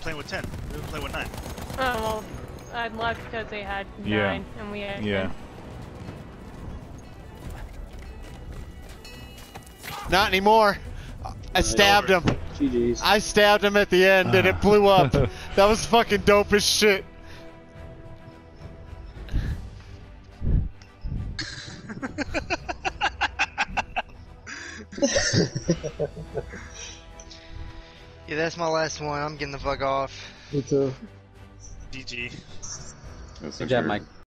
playing with 10. We were playing with 9. Oh, well, I left because they had 9 and we had 10. Not anymore. I stabbed him. GG's. I stabbed him at the end and it blew up. That was fucking dope as shit. Yeah, that's my last one. I'm getting the fuck off. Me too. GG. Good job, Mike.